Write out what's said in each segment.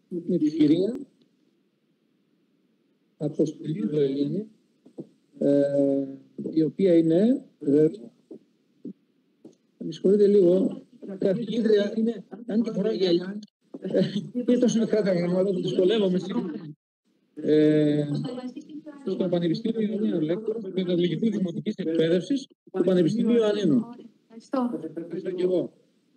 με τη κυρία Αποστολή Βελίνη, η οποία είναι, με συγχωρείτε λίγο, καθηγήτρια, είναι, αν και φοράει γυαλιά, είναι τόσο μικρά τα γραμμάτα που δυσκολεύομαι στο Πανεπιστήμιο Ιωνίων Λέκτορος, του Καταπληκτικού Δημοτικής Εκπαίδευσης του Πανεπιστημίου Ιωαννίνων. Ευχαριστώ και εγώ.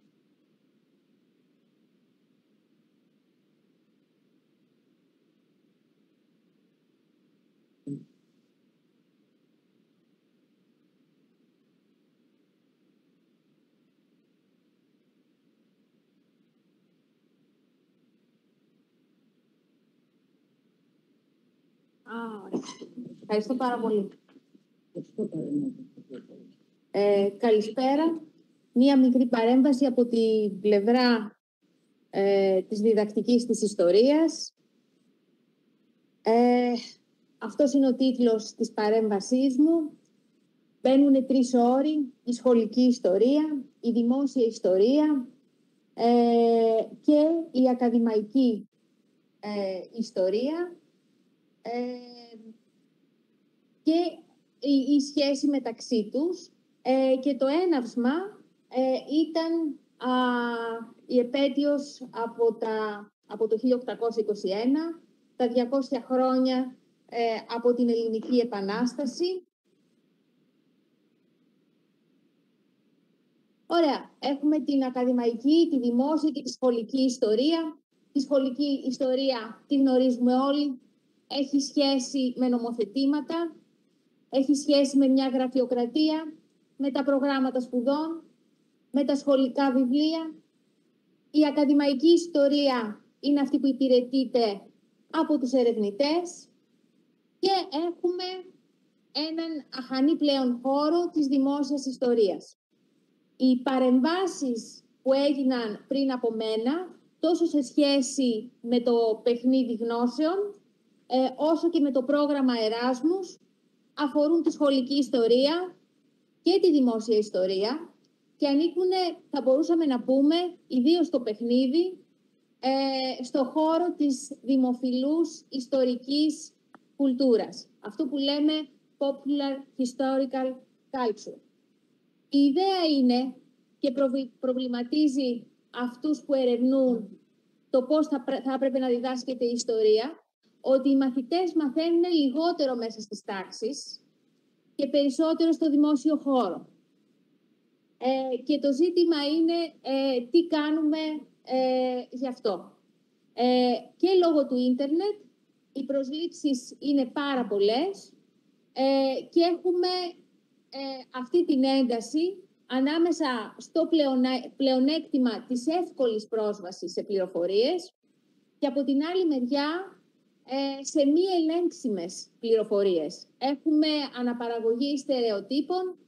Ευχαριστώ πάρα πολύ. Καλησπέρα. Μία μικρή παρέμβαση από την πλευρά της διδακτικής της ιστορίας. Αυτός είναι ο τίτλος της παρέμβασής μου. Μπαίνουν τρεις όροι: η σχολική ιστορία, η δημόσια ιστορία και η ακαδημαϊκή ιστορία και η σχέση μεταξύ τους, και το έναυσμα ήταν η επέτειος από το 1821, τα 200 χρόνια από την Ελληνική Επανάσταση. Ωραία, έχουμε την ακαδημαϊκή, τη δημόσια και τη σχολική ιστορία. Τη σχολική ιστορία τη γνωρίζουμε όλοι. Έχει σχέση με νομοθετήματα, έχει σχέση με μια γραφειοκρατία, με τα προγράμματα σπουδών, με τα σχολικά βιβλία. Η ακαδημαϊκή ιστορία είναι αυτή που υπηρετείται από τους ερευνητές και έχουμε έναν αχανή πλέον χώρο της δημόσιας ιστορίας. Οι παρεμβάσεις που έγιναν πριν από μένα, τόσο σε σχέση με το παιχνίδι γνώσεων, όσο και με το πρόγραμμα Εράσμους, αφορούν τη σχολική ιστορία και τη δημόσια ιστορία και ανήκουν, θα μπορούσαμε να πούμε, ιδίως στο παιχνίδι, στο χώρο της δημοφιλούς ιστορικής κουλτούρας. Αυτό που λέμε popular historical culture. Η ιδέα είναι και προβληματίζει αυτούς που ερευνούν το πώς θα έπρεπε να διδάσκεται η ιστορία, ότι οι μαθητές μαθαίνουν λιγότερο μέσα στις τάξεις και περισσότερο στο δημόσιο χώρο. Και το ζήτημα είναι τι κάνουμε γι' αυτό. Και λόγω του ίντερνετ οι προσλήψεις είναι πάρα πολλές και έχουμε αυτή την ένταση ανάμεσα στο πλεονέκτημα της εύκολης πρόσβασης σε πληροφορίες και από την άλλη μεριά σε μη ελέγξιμες πληροφορίες. Έχουμε αναπαραγωγή στερεοτύπων,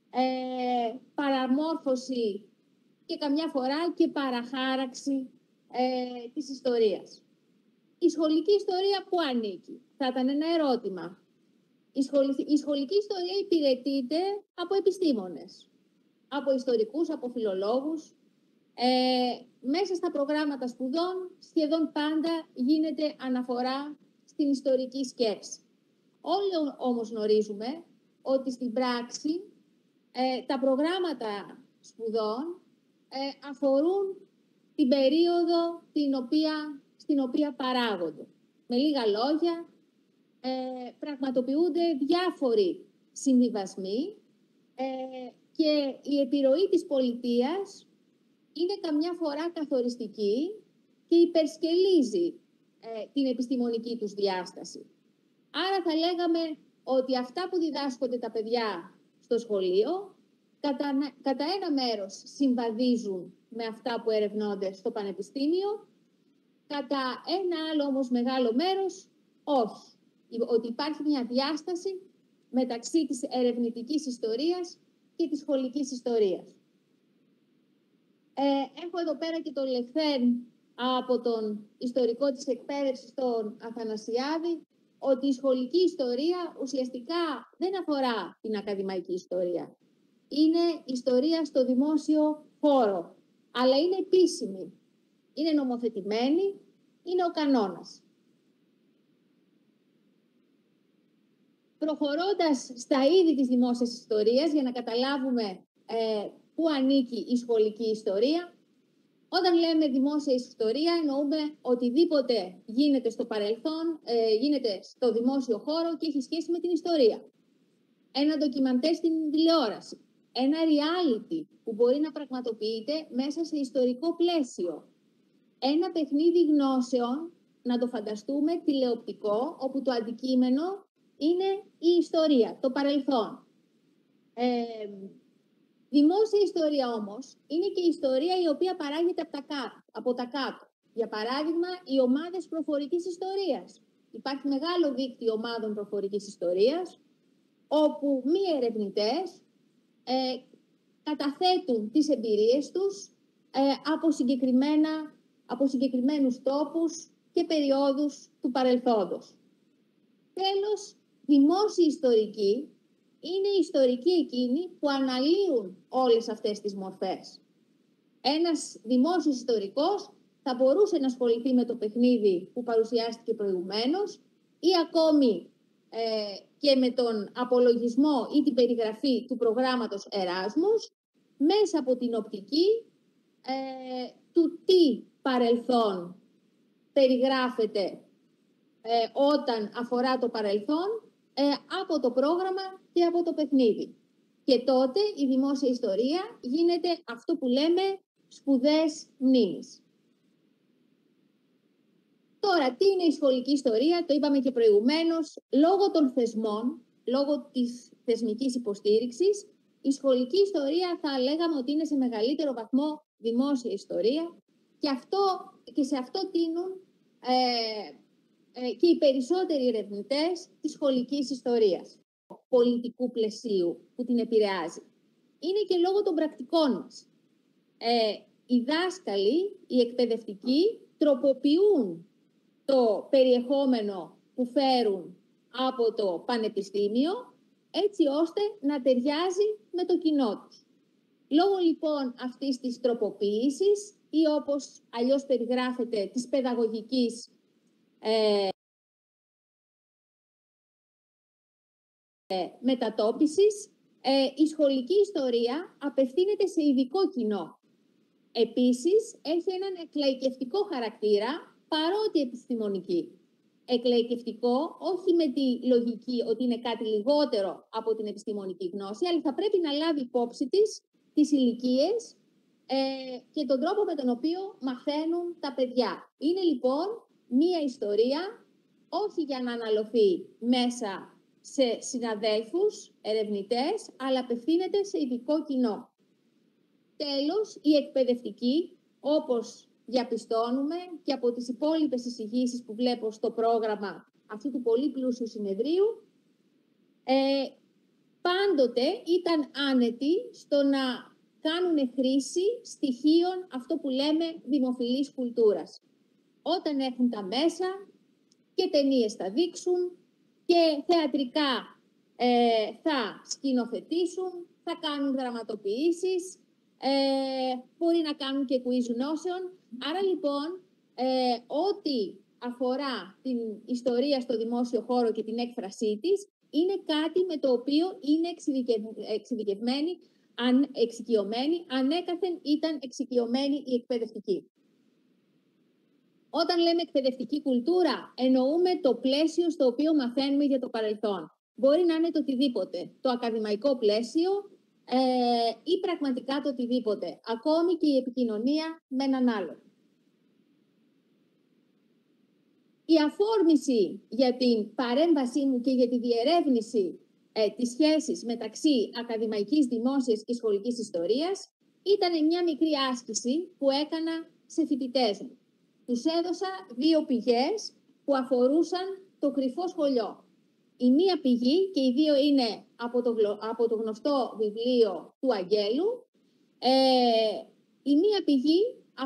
παραμόρφωση και καμιά φορά και παραχάραξη της ιστορίας. Η σχολική ιστορία που ανήκει? Θα ήταν ένα ερώτημα. Η σχολική ιστορία υπηρετείται από επιστήμονες, από ιστορικούς, από φιλολόγους. Μέσα στα προγράμματα σπουδών σχεδόν πάντα γίνεται αναφορά στην ιστορική σκέψη. Όλοι όμως γνωρίζουμε ότι στην πράξη τα προγράμματα σπουδών αφορούν την περίοδο στην οποία παράγονται. Με λίγα λόγια, πραγματοποιούνται διάφοροι συμβιβασμοί και η επιρροή της πολιτείας είναι καμιά φορά καθοριστική και υπερσκελίζει την επιστημονική τους διάσταση. Άρα θα λέγαμε ότι αυτά που διδάσκονται τα παιδιά στο σχολείο κατά ένα μέρος συμβαδίζουν με αυτά που ερευνώνται στο πανεπιστήμιο, κατά ένα άλλο όμως μεγάλο μέρος όχι. Ότι υπάρχει μια διάσταση μεταξύ της ερευνητικής ιστορίας και της σχολικής ιστορίας. Έχω εδώ πέρα και τον λεχθέν από τον ιστορικό της εκπαίδευσης, τον Αθανασιάδη, ότι η σχολική ιστορία ουσιαστικά δεν αφορά την ακαδημαϊκή ιστορία. Είναι ιστορία στο δημόσιο χώρο, αλλά είναι επίσημη. Είναι νομοθετημένη είναι ο κανόνας. Προχωρώντας στα είδη της δημόσιας ιστορίας, για να καταλάβουμε πού ανήκει η σχολική ιστορία, όταν λέμε δημόσια ιστορία, εννοούμε οτιδήποτε γίνεται στο παρελθόν, γίνεται στο δημόσιο χώρο και έχει σχέση με την ιστορία. Ένα ντοκιμαντέρ στην τηλεόραση, ένα reality που μπορεί να πραγματοποιείται μέσα σε ιστορικό πλαίσιο, ένα παιχνίδι γνώσεων, να το φανταστούμε τηλεοπτικό, όπου το αντικείμενο είναι η ιστορία, το παρελθόν. Δημόσια ιστορία όμως είναι και η ιστορία η οποία παράγεται από τα κάτω. Για παράδειγμα, οι ομάδες προφορικής ιστορίας. Υπάρχει μεγάλο δίκτυο ομάδων προφορικής ιστορίας, όπου μη ερευνητές καταθέτουν τις εμπειρίες τους από συγκεκριμένους τόπους και περιόδους του παρελθόντος. Τέλος, δημόσιοι ιστορικοί είναι οι ιστορικοί εκείνοι που αναλύουν όλες αυτές τις μορφές. Ένας δημόσιος ιστορικός θα μπορούσε να ασχοληθεί με το παιχνίδι που παρουσιάστηκε προηγουμένως ή ακόμη και με τον απολογισμό ή την περιγραφή του προγράμματος Εράσμους μέσα από την οπτική του τι παρελθόν περιγράφεται όταν αφορά το παρελθόν από το πρόγραμμα και από το παιχνίδι. Και τότε η δημόσια ιστορία γίνεται αυτό που λέμε σπουδές μνήμης. Τώρα, τι είναι η σχολική ιστορία, το είπαμε και προηγουμένως, λόγω των θεσμών, λόγω της θεσμικής υποστήριξης, η σχολική ιστορία θα λέγαμε ότι είναι σε μεγαλύτερο βαθμό δημόσια ιστορία και σε αυτό τείνουν και οι περισσότεροι ερευνητές της σχολικής ιστορίας, πολιτικού πλαισίου που την επηρεάζει. Είναι και λόγω των πρακτικών μας. Οι δάσκαλοι, οι εκπαιδευτικοί, τροποποιούν το περιεχόμενο που φέρουν από το πανεπιστήμιο, έτσι ώστε να ταιριάζει με το κοινό τους. Λόγω λοιπόν αυτής της τροποποίησης ή όπως αλλιώς περιγράφεται της παιδαγωγικής μετατόπισης, η σχολική ιστορία απευθύνεται σε ειδικό κοινό. Επίσης, έχει έναν εκλαϊκευτικό χαρακτήρα, παρότι επιστημονική. Εκλαϊκευτικό, όχι με τη λογική ότι είναι κάτι λιγότερο από την επιστημονική γνώση, αλλά θα πρέπει να λάβει υπόψη της τις ηλικίες και τον τρόπο με τον οποίο μαθαίνουν τα παιδιά. Είναι λοιπόν μία ιστορία, όχι για να αναλωθεί μέσα σε συναδέλφους, ερευνητές, αλλά απευθύνεται σε ειδικό κοινό. Τέλος, η εκπαιδευτική, όπως διαπιστώνουμε και από τις υπόλοιπες εισηγήσεις που βλέπω στο πρόγραμμα αυτού του πολύ πλούσιου συνεδρίου, πάντοτε ήταν άνετοι στο να κάνουν χρήση στοιχείων αυτό που λέμε δημοφιλής κουλτούρας. Όταν έχουν τα μέσα και ταινίες θα δείξουν και θεατρικά θα σκηνοθετήσουν, θα κάνουν δραματοποιήσεις, μπορεί να κάνουν και quiz γνώσεων. Άρα λοιπόν, ό,τι αφορά την ιστορία στο δημόσιο χώρο και την έκφρασή της, είναι κάτι με το οποίο είναι εξοικειωμένοι, ανέκαθεν ήταν εξοικειωμένοι οι εκπαιδευτικοί. Όταν λέμε εκπαιδευτική κουλτούρα, εννοούμε το πλαίσιο στο οποίο μαθαίνουμε για το παρελθόν. Μπορεί να είναι το οτιδήποτε, το ακαδημαϊκό πλαίσιο ή πραγματικά το οτιδήποτε, ακόμη και η επικοινωνία με έναν άλλον. Η αφόρμηση για την παρέμβασή μου και για τη διερεύνηση της σχέσης μεταξύ ακαδημαϊκής, δημόσιας και σχολικής ιστορίας ήταν μια μικρή άσκηση που έκανα σε φοιτητές μου. Τους έδωσα δύο πηγές που αφορούσαν το κρυφό σχολείο. Η μία πηγή, και οι δύο είναι από το γνωστό βιβλίο του Αγγέλου, η μία πηγή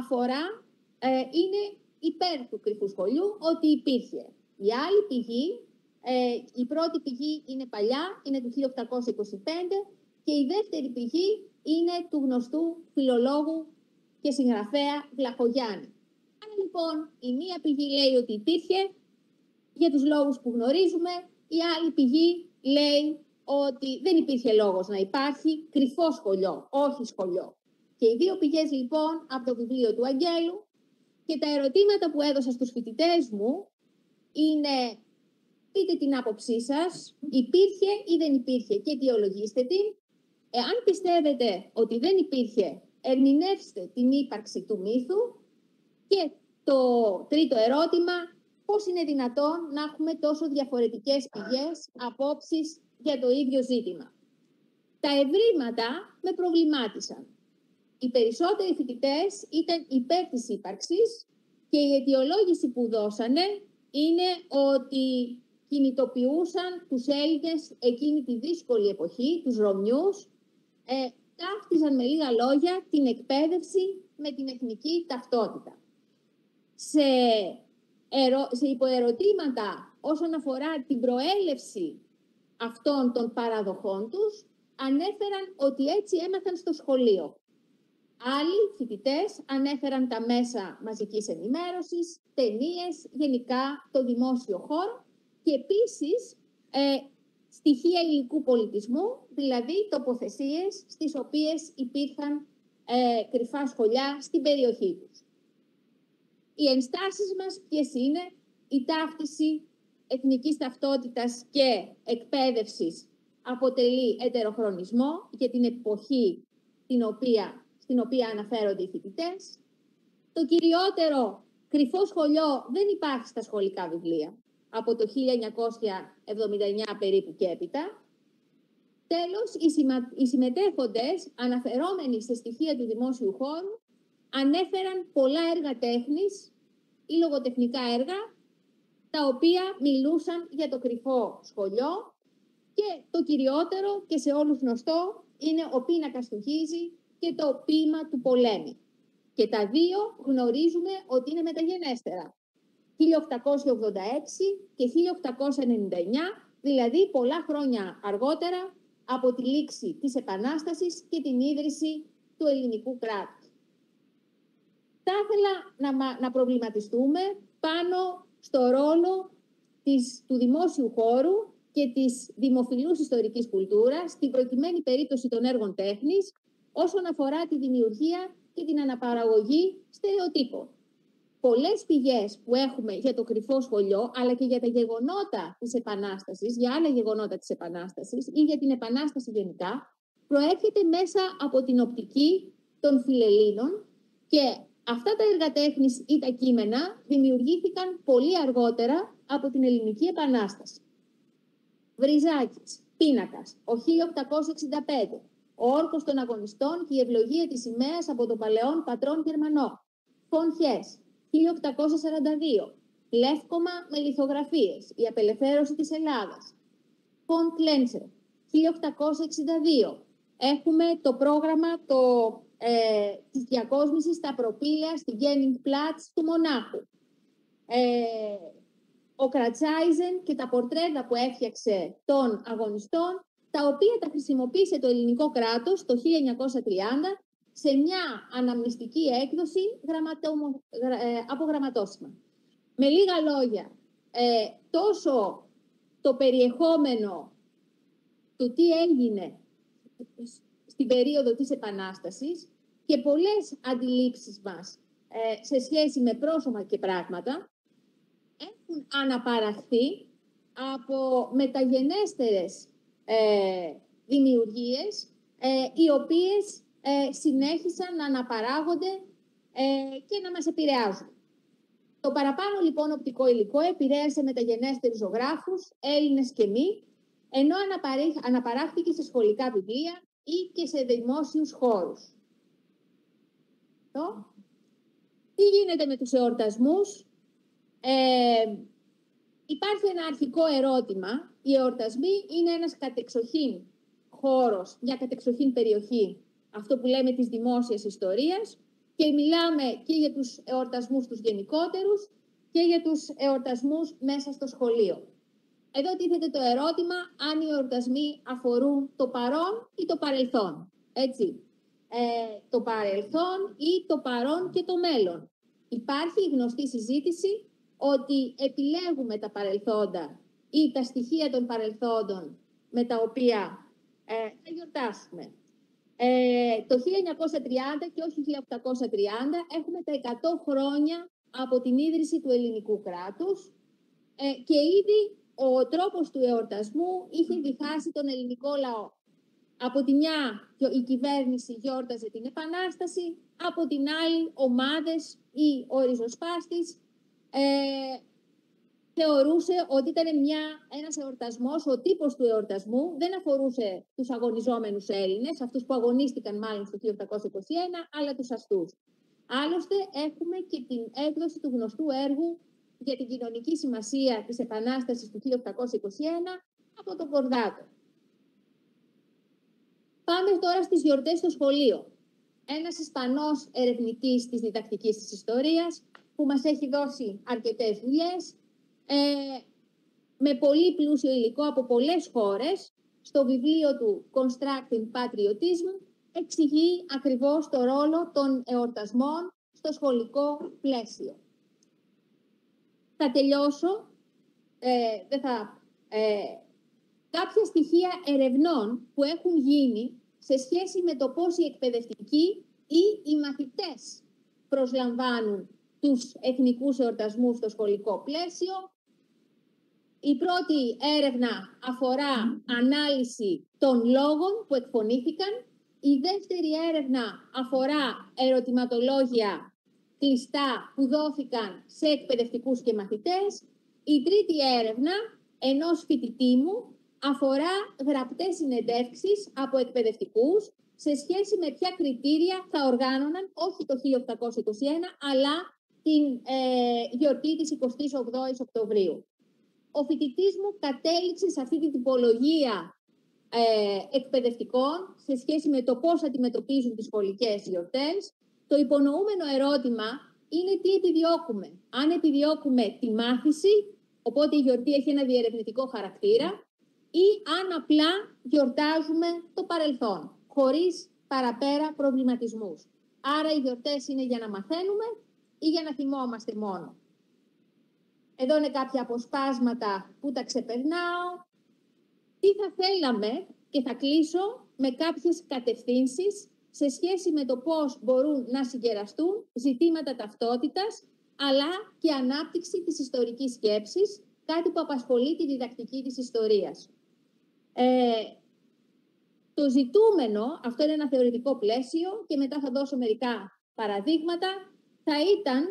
είναι υπέρ του κρυφού σχολείου, ότι υπήρχε. Η άλλη πηγή, η πρώτη πηγή είναι παλιά, είναι του 1825 και η δεύτερη πηγή είναι του γνωστού φιλολόγου και συγγραφέα Βλαχογιάννη. Άρα λοιπόν η μία πηγή λέει ότι υπήρχε για τους λόγους που γνωρίζουμε, η άλλη πηγή λέει ότι δεν υπήρχε λόγος να υπάρχει, κρυφό σχολείο, όχι σχολείο. Και οι δύο πηγές λοιπόν από το βιβλίο του Αγγέλου, και τα ερωτήματα που έδωσα στους φοιτητές μου είναι: πείτε την άποψή σας, υπήρχε ή δεν υπήρχε και αιτιολογήστε την. Εάν πιστεύετε ότι δεν υπήρχε, ερμηνεύστε την ύπαρξη του μύθου. Και το τρίτο ερώτημα: πώς είναι δυνατόν να έχουμε τόσο διαφορετικές πηγές, απόψεις για το ίδιο ζήτημα. Τα ευρήματα με προβλημάτισαν. Οι περισσότεροι φοιτητές ήταν υπέρ της ύπαρξης και η αιτιολόγηση που δώσανε είναι ότι κινητοποιούσαν τους Έλληνες εκείνη τη δύσκολη εποχή, τους Ρωμιούς, ταύτιζαν με λίγα λόγια την εκπαίδευση με την εθνική ταυτότητα. Σε υποερωτήματα όσον αφορά την προέλευση αυτών των παραδοχών τους, ανέφεραν ότι έτσι έμαθαν στο σχολείο. Άλλοι φοιτητές ανέφεραν τα μέσα μαζικής ενημέρωσης, ταινίες, γενικά το δημόσιο χώρο και επίσης στοιχεία υλικού πολιτισμού, δηλαδή τοποθεσίες στις οποίες υπήρχαν κρυφά σχολιά στην περιοχή τους. Οι ενστάσεις μας ποιες είναι? Η ταύτιση εθνικής ταυτότητας και εκπαίδευσης αποτελεί ετεροχρονισμό για την εποχή στην οποία αναφέρονται οι φοιτητές. Το κυριότερο, κρυφό σχολείο δεν υπάρχει στα σχολικά βιβλία από το 1979 περίπου και έπειτα. Τέλος, οι συμμετέχοντες, αναφερόμενοι σε στοιχεία του δημόσιου χώρου, ανέφεραν πολλά έργα τέχνης ή λογοτεχνικά έργα, τα οποία μιλούσαν για το κρυφό σχολείο, και το κυριότερο και σε όλους γνωστό είναι ο πίνακας του Χίζη και το ποίημα του Πολέμη. Και τα δύο γνωρίζουμε ότι είναι μεταγενέστερα. 1886 και 1899, δηλαδή πολλά χρόνια αργότερα από τη λήξη της Επανάστασης και την ίδρυση του ελληνικού κράτους. Θα ήθελα να προβληματιστούμε πάνω στο ρόλο του δημόσιου χώρου και της δημοφιλούς ιστορικής κουλτούρας, στην προκειμένη περίπτωση των έργων τέχνης, όσον αφορά τη δημιουργία και την αναπαραγωγή στερεοτύπων. Πολλές πηγές που έχουμε για το κρυφό σχολείο, αλλά και για τα γεγονότα της Επανάστασης, για άλλα γεγονότα της Επανάστασης ή για την Επανάσταση γενικά, προέρχεται μέσα από την οπτική των Φιλελλήνων, και αυτά τα έργα τέχνης ή τα κείμενα δημιουργήθηκαν πολύ αργότερα από την Ελληνική Επανάσταση. Βριζάκης, πίνακας, ο 1865, ο όρκος των αγωνιστών και η ευλογία της σημαίας από τον παλαιόν πατρόν Γερμανό. Φον Χες, 1842, λεύκομα με λιθογραφίες, η απελευθέρωση της Ελλάδας. Φον Κλέντσερ, 1862, έχουμε το πρόγραμμα της διακόσμησης στα προπήλαια στη Γκένινγκ Πλάτς του Μονάχου. Ο Κρατσάιζεν και τα πορτρέτα που έφτιαξε των αγωνιστών, τα οποία τα χρησιμοποίησε το ελληνικό κράτος το 1930 σε μια αναμνηστική έκδοση από γραμματόσημα. Με λίγα λόγια, τόσο το περιεχόμενο του τι έγινε στην περίοδο της Επανάστασης και πολλές αντιλήψεις μας σε σχέση με πρόσωπα και πράγματα έχουν αναπαραχθεί από μεταγενέστερες δημιουργίες, οι οποίες συνέχισαν να αναπαράγονται και να μας επηρεάζουν. Το παραπάνω λοιπόν οπτικό υλικό επηρέασε μεταγενέστερους ζωγράφους, Έλληνες και μη, ενώ αναπαράχθηκε σε σχολικά βιβλία ή και σε δημόσιους χώρους. Τι γίνεται με τους εορτασμούς? Υπάρχει ένα αρχικό ερώτημα. Οι εορτασμοί είναι ένας κατεξοχήν χώρος, μια κατεξοχήν περιοχή, αυτό που λέμε της δημόσιας ιστορίας, και μιλάμε και για τους εορτασμούς τους γενικότερους και για τους εορτασμούς μέσα στο σχολείο. Εδώ τίθεται το ερώτημα αν οι εορτασμοί αφορούν το παρόν ή το παρελθόν. Έτσι. Το παρελθόν ή το παρόν και το μέλλον. Υπάρχει η γνωστή συζήτηση ότι επιλέγουμε τα παρελθόντα ή τα στοιχεία των παρελθόντων με τα οποία θα γιορτάσουμε. Το 1930 και όχι 1830 έχουμε τα 100 χρόνια από την ίδρυση του ελληνικού κράτους και ήδη ο τρόπος του εορτασμού είχε διχάσει τον ελληνικό λαό. Από τη μια η κυβέρνηση γιόρταζε την Επανάσταση, από την άλλη ομάδες ή ο ριζοσπάστης θεωρούσε ότι ήταν ένας εορτασμός, ο τύπος του εορτασμού δεν αφορούσε τους αγωνιζόμενους Έλληνες, αυτούς που αγωνίστηκαν μάλλον στο 1821, αλλά τους αστούς. Άλλωστε έχουμε και την έκδοση του γνωστού έργου για την κοινωνική σημασία της Επανάστασης του 1821 από τον Κορδάτο. Πάμε τώρα στις γιορτές στο σχολείο. Ένας Ισπανός ερευνητής της διδακτικής της ιστορίας που μας έχει δώσει αρκετές δουλειές, με πολύ πλούσιο υλικό από πολλές χώρες, στο βιβλίο του Constructing Patriotism, εξηγεί ακριβώς το ρόλο των εορτασμών στο σχολικό πλαίσιο. Θα τελειώσω, κάποια στοιχεία ερευνών που έχουν γίνει σε σχέση με το πώς οι εκπαιδευτικοί ή οι μαθητές προσλαμβάνουν τους εθνικούς εορτασμούς στο σχολικό πλαίσιο. Η πρώτη έρευνα αφορά ανάλυση των λόγων που εκφωνήθηκαν. Η δεύτερη έρευνα αφορά ερωτηματολόγια κλειστά που δόθηκαν σε εκπαιδευτικούς και μαθητές. Η τρίτη έρευνα ενός φοιτητή μου αφορά γραπτές συνεντεύξεις από εκπαιδευτικούς σε σχέση με ποια κριτήρια θα οργάνωναν όχι το 1821, αλλά την γιορτή της 28ης Οκτωβρίου. Ο φοιτητής μου κατέληξε σε αυτή την τυπολογία εκπαιδευτικών σε σχέση με το πώς αντιμετωπίζουν τις σχολικές γιορτές. Το υπονοούμενο ερώτημα είναι τι επιδιώκουμε. Αν επιδιώκουμε τη μάθηση, οπότε η γιορτή έχει ένα διερευνητικό χαρακτήρα, ή αν απλά γιορτάζουμε το παρελθόν, χωρίς παραπέρα προβληματισμούς. Άρα οι γιορτές είναι για να μαθαίνουμε ή για να θυμόμαστε μόνο. Εδώ είναι κάποια αποσπάσματα που τα ξεπερνάω. Τι θα θέλαμε, και θα κλείσω με κάποιες κατευθύνσεις σε σχέση με το πώς μπορούν να συγκεραστούν ζητήματα ταυτότητας, αλλά και ανάπτυξη της ιστορικής σκέψης, κάτι που απασχολεί τη διδακτική της ιστορίας. Το ζητούμενο, αυτό είναι ένα θεωρητικό πλαίσιο και μετά θα δώσω μερικά παραδείγματα, θα ήταν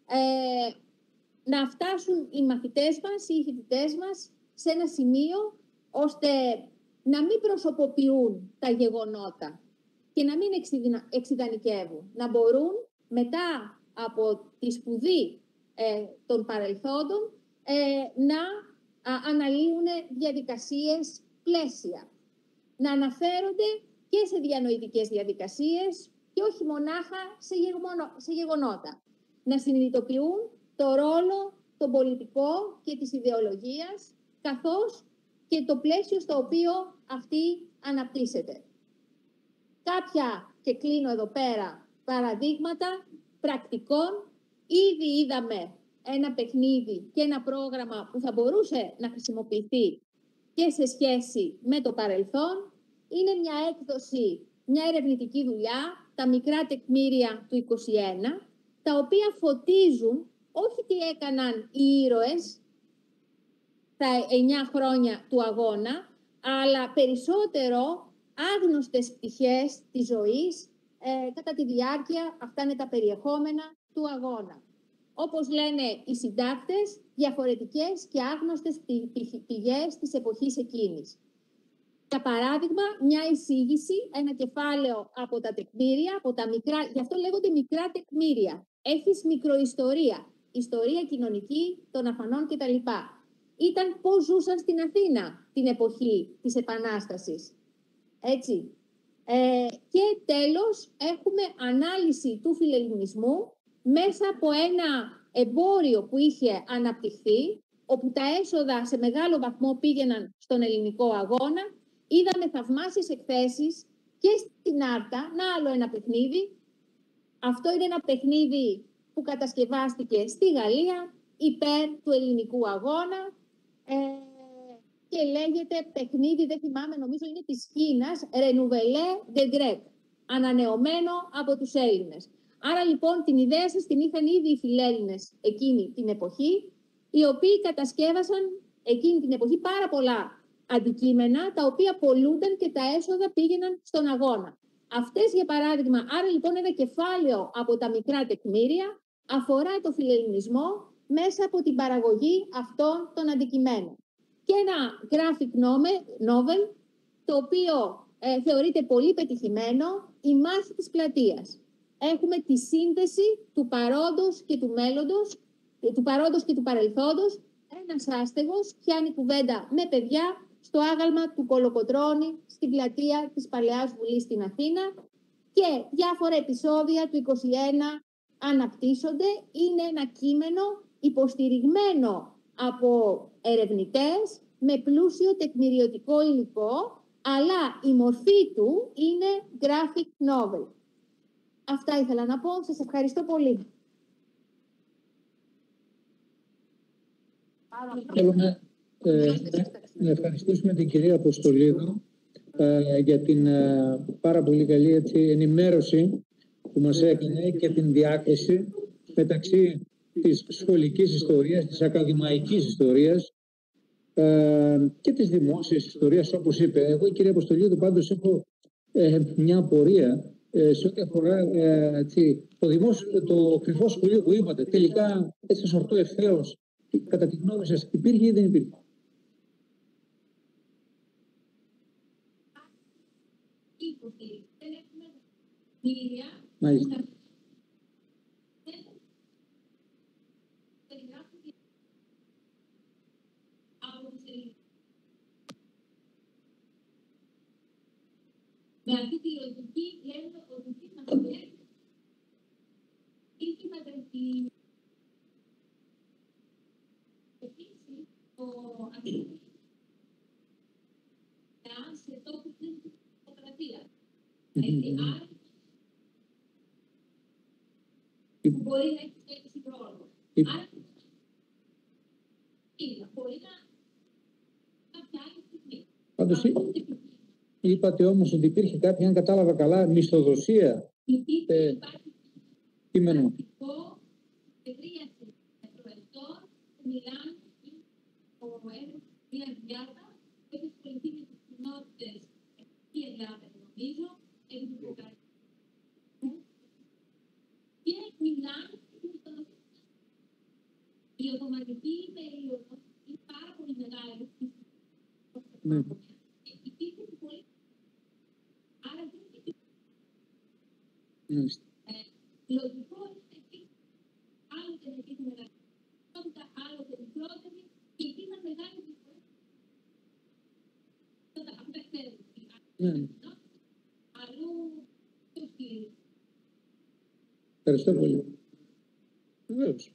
να φτάσουν οι μαθητές μας ή οι φοιτητές μας σε ένα σημείο ώστε να μην προσωποποιούν τα γεγονότα και να μην εξιδανικεύουν. Να μπορούν μετά από τη σπουδή των παρελθόντων να αναλύουν διαδικασίες πλαίσια. Να αναφέρονται και σε διανοητικές διαδικασίες και όχι μονάχα σε γεγονότα. Να συνειδητοποιούν το ρόλο, τον πολιτικό και της ιδεολογίας, καθώς και το πλαίσιο στο οποίο αυτή αναπτύσσεται. Κάποια, και κλείνω εδώ πέρα, παραδείγματα πρακτικών. Ήδη είδαμε ένα παιχνίδι και ένα πρόγραμμα που θα μπορούσε να χρησιμοποιηθεί και σε σχέση με το παρελθόν. Είναι μια έκδοση, μια ερευνητική δουλειά, τα μικρά τεκμήρια του 21, τα οποία φωτίζουν όχι τι έκαναν οι ήρωες τα 9 χρόνια του αγώνα, αλλά περισσότερο άγνωστες πτυχές της ζωής κατά τη διάρκεια, αυτά είναι τα περιεχόμενα του αγώνα. Όπως λένε οι συντάκτες, διαφορετικές και άγνωστες πηγές της εποχής εκείνης. Για παράδειγμα, μια εισήγηση, ένα κεφάλαιο από τα τεκμήρια, από τα μικρά, γι' αυτό λέγονται μικρά τεκμήρια. Έχεις μικροϊστορία, ιστορία κοινωνική των αφανών κτλ. Ήταν πώς ζούσαν στην Αθήνα την εποχή της Επανάστασης. Έτσι. Και τέλος, έχουμε ανάλυση του φιλελληνισμού μέσα από ένα εμπόριο που είχε αναπτυχθεί, όπου τα έσοδα σε μεγάλο βαθμό πήγαιναν στον ελληνικό αγώνα. Είδαμε θαυμάσιες εκθέσεις και στην Άρτα, να άλλο ένα παιχνίδι. Αυτό είναι ένα παιχνίδι που κατασκευάστηκε στη Γαλλία υπέρ του ελληνικού αγώνα και λέγεται παιχνίδι, δεν θυμάμαι, νομίζω είναι της Κίνας, Renouvelé de Grec, ανανεωμένο από τους Έλληνες. Άρα λοιπόν την ιδέα σας την είχαν ήδη οι φιλέλληνες εκείνη την εποχή, οι οποίοι κατασκεύασαν εκείνη την εποχή πάρα πολλά αντικείμενα, τα οποία πολλούνταν και τα έσοδα πήγαιναν στον αγώνα. Αυτές, για παράδειγμα, άρα λοιπόν ένα κεφάλαιο από τα μικρά τεκμήρια αφορά το φιλελληνισμό μέσα από την παραγωγή αυτών των αντικειμένων. Και ένα graphic novel, το οποίο θεωρείται πολύ πετυχημένο, η μάχη της πλατείας. Έχουμε τη σύνδεση του παρόντος και του μέλλοντος, του παρόντος και του παρελθόντος. Ένας άστεγος πιάνει κουβέντα με παιδιά στο άγαλμα του Κολοκοτρώνη, στην πλατεία της Παλαιάς Βουλής στην Αθήνα, και διάφορα επεισόδια του 21 αναπτύσσονται. Είναι ένα κείμενο υποστηριγμένο από ερευνητές, με πλούσιο τεκμηριωτικό υλικό, αλλά η μορφή του είναι graphic novel. Αυτά ήθελα να πω. Σας ευχαριστώ πολύ. Θέλουμε να ευχαριστήσουμε την κυρία Αποστολίδου για την πάρα πολύ καλή ενημέρωση που μας έκανε και την διάκριση μεταξύ της σχολικής ιστορίας, της ακαδημαϊκής ιστορίας και της δημόσιας ιστορίας, όπως είπε. Εγώ, κυρία Αποστολίδου, πάντως έχω μια απορία σε ό,τι αφορά το κρυφό σχολείο που είπατε. Τελικά, έτσι σας ρωτώ ευθέως, κατά τη γνώμη σας, υπήρχε ή δεν υπήρχε? Μάλιστα. Με αυτή τη λογική λέμε ότι είχε μετρηθεί το αντίθετο σε τόπο της δημοκρατίας. Άρα μπορεί να έχει σχέση ρόλο. Άρα μπορεί να κάποια άλλη στιγμή. Πάντως είπατε όμως ότι υπήρχε κάποια, αν κατάλαβα καλά, μισθοδοσία. Κείμενο. Μιλάνε ο έργος μια διάρκεια, έχει ασχοληθεί με τις κοινότητες η Ελλάδα, νομίζω, έχει υπογραφεί. Και μιλάνε η οθωμανική περίοδος είναι πάρα πολύ μεγάλη. Ναι. Υπήρχε πολύ. Άρα δεν είναι λογικό είναι άλλοτε να υπήρχε μεγάλη, άλλοτε μικρότερη, και υπήρχαν μεγάλη διαφορά. Αυτά ξέρουμε. Αλλού πιο σκληρή. Ευχαριστώ πολύ. Βεβαίως.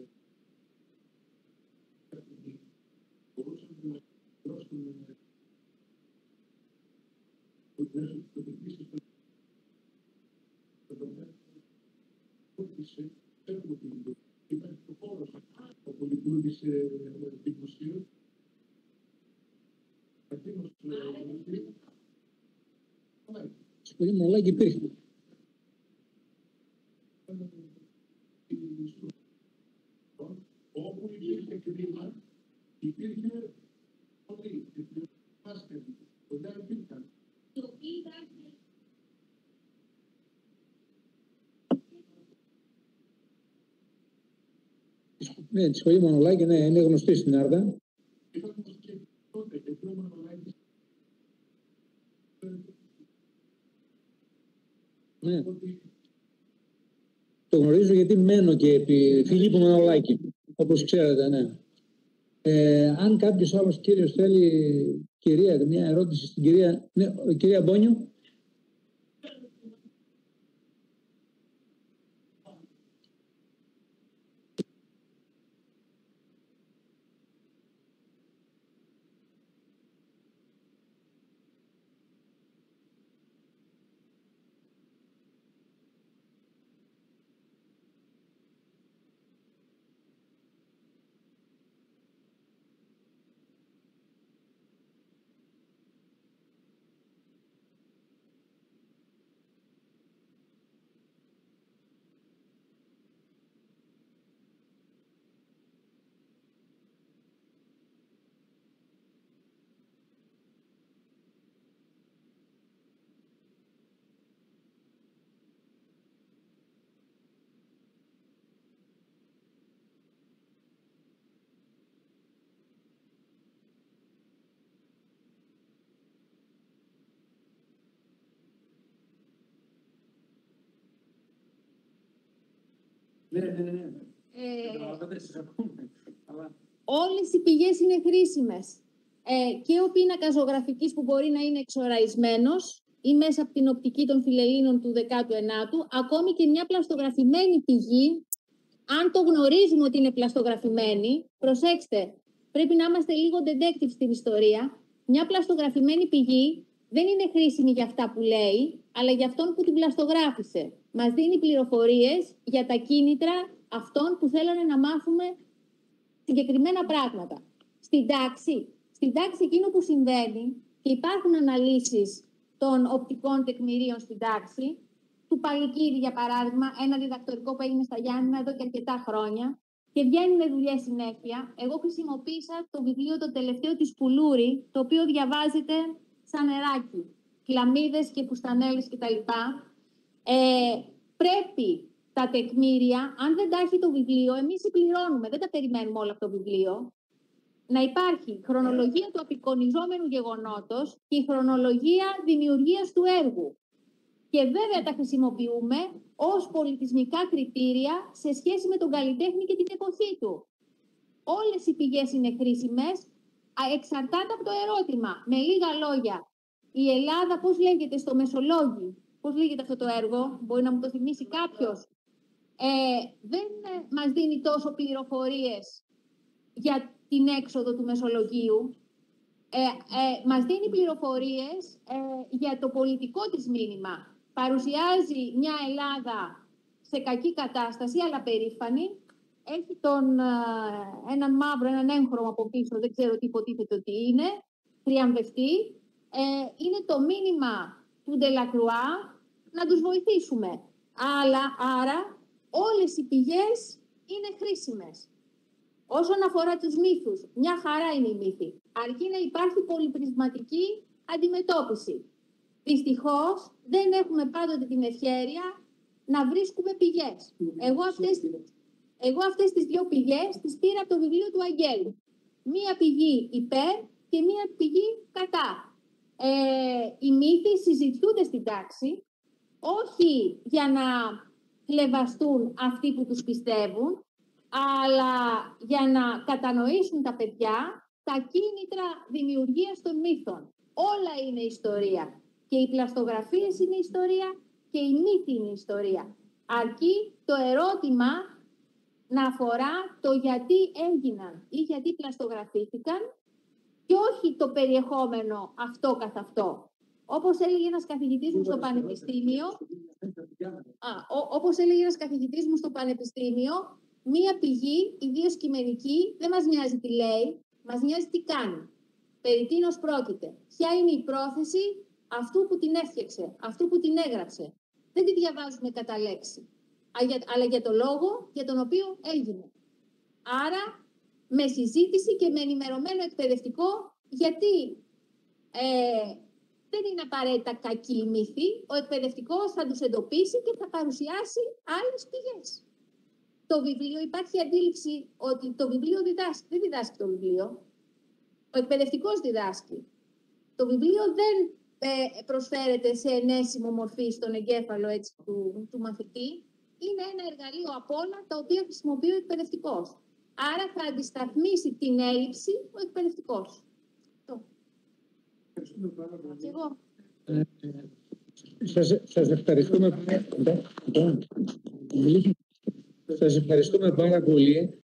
Σχολή Μολάκη υπήρχε. Όπου υπήρχε κρίμα, υπήρχε πολύ. Κοντά υπήρχαν. Ναι, τη σχολή Μανολάκη, ναι, είναι γνωστή στην Άρδα. Ναι. Το γνωρίζω γιατί μένω και επί Φιλίππου Μανολάκη, όπως ξέρετε, ναι. Αν κάποιος άλλος κύριος θέλει, κυρία, μια ερώτηση στην κυρία, ναι, κυρία Μπόνιου. Ναι. Ε, Σας ακούμε. Αλλά Όλες οι πηγές είναι χρήσιμες. Και ο πίνακας ζωγραφικής που μπορεί να είναι εξοραϊσμένος ή μέσα από την οπτική των φιλελλήνων του 19ου, ακόμη και μια πλαστογραφημένη πηγή, αν το γνωρίζουμε ότι είναι πλαστογραφημένη, προσέξτε, πρέπει να είμαστε λίγο detective στην ιστορία, μια πλαστογραφημένη πηγή δεν είναι χρήσιμη για αυτά που λέει, αλλά για αυτόν που την πλαστογράφησε. Μας δίνει πληροφορίες για τα κίνητρα αυτών που θέλανε να μάθουμε συγκεκριμένα πράγματα. Στην τάξη εκείνο που συμβαίνει, και υπάρχουν αναλύσεις των οπτικών τεκμηρίων στην τάξη, του Παλικίδη για παράδειγμα, ένα διδακτορικό που έγινε στα Γιάννηνα εδώ και αρκετά χρόνια, και βγαίνει με δουλειές συνέχεια. Εγώ χρησιμοποίησα το βιβλίο το τελευταίο της Πουλούρη, το οποίο διαβάζεται σαν νεράκι. Κλαμίδες και φουστανέλες κτλ. Πρέπει τα τεκμήρια, αν δεν τα έχει το βιβλίο, εμείς συμπληρώνουμε, δεν τα περιμένουμε όλα από το βιβλίο, να υπάρχει χρονολογία του απεικονιζόμενου γεγονότος και η χρονολογία δημιουργίας του έργου. Και βέβαια τα χρησιμοποιούμε ως πολιτισμικά κριτήρια σε σχέση με τον καλλιτέχνη και την εποχή του. Όλες οι πηγές είναι χρήσιμες, εξαρτάται από το ερώτημα. Με λίγα λόγια, η Ελλάδα πώς λέγεται στο Μεσολόγγι, πώς λέγεται αυτό το έργο, μπορεί να μου το θυμίσει κάποιος. Δεν μας δίνει τόσο πληροφορίες για την έξοδο του Μεσολογγίου. Μας δίνει πληροφορίες για το πολιτικό της μήνυμα. Παρουσιάζει μια Ελλάδα σε κακή κατάσταση, αλλά περήφανη. Έχει έναν μαύρο, έναν έγχρωμο από πίσω, δεν ξέρω τι υποτίθεται ότι είναι, θριαμβευτή. Είναι το μήνυμα του Ντελακρουά να τους βοηθήσουμε. Άρα όλες οι πηγές είναι χρήσιμες. Όσον αφορά τους μύθους, μια χαρά είναι η μύθη. Αρκεί να υπάρχει πολυπρισματική αντιμετώπιση. Δυστυχώς δεν έχουμε πάντοτε την ευχέρεια να βρίσκουμε πηγές. Εγώ αυτές τις δύο πηγές τις πήρα από το βιβλίο του Αγγέλου. Μία πηγή υπέρ και μία πηγή κατά. Οι μύθοι συζητιούνται στην τάξη, όχι για να χλευαστούν αυτοί που τους πιστεύουν, αλλά για να κατανοήσουν τα παιδιά τα κίνητρα δημιουργίας των μύθων. Όλα είναι ιστορία. Και οι πλαστογραφίες είναι ιστορία και η μύθη είναι ιστορία. Αρκεί το ερώτημα να αφορά το γιατί έγιναν ή γιατί πλαστογραφήθηκαν και όχι το περιεχόμενο αυτό καθ' αυτό. Όπως έλεγε ένας καθηγητής μου στο πανεπιστήμιο, μία πηγή, ιδίως κειμενική, δεν μας νοιάζει τι λέει, μας νοιάζει τι κάνει. Περί τίνος πρόκειται. Ποια είναι η πρόθεση αυτού που την έφτιαξε, αυτού που την έγραψε. Δεν τη διαβάζουμε κατά λέξη, αλλά για το λόγο για τον οποίο έγινε. Άρα, με συζήτηση και με ενημερωμένο εκπαιδευτικό, γιατί δεν είναι απαραίτητα κακή η μύθη, ο εκπαιδευτικός θα τους εντοπίσει και θα παρουσιάσει άλλες πηγές. Το βιβλίο, υπάρχει αντίληψη ότι το βιβλίο διδάσκει. Δεν διδάσκει το βιβλίο. Ο εκπαιδευτικός διδάσκει. Το βιβλίο δεν προσφέρεται σε ενέσιμο μορφή στον εγκέφαλο έτσι, του μαθητή. Είναι ένα εργαλείο απ' όλα τα οποία χρησιμοποιεί ο εκπαιδευτικός. Άρα θα αντισταθμίσει την έλλειψη ο εκπαιδευτικός. Και εγώ. Σας ευχαριστούμε πάρα πολύ.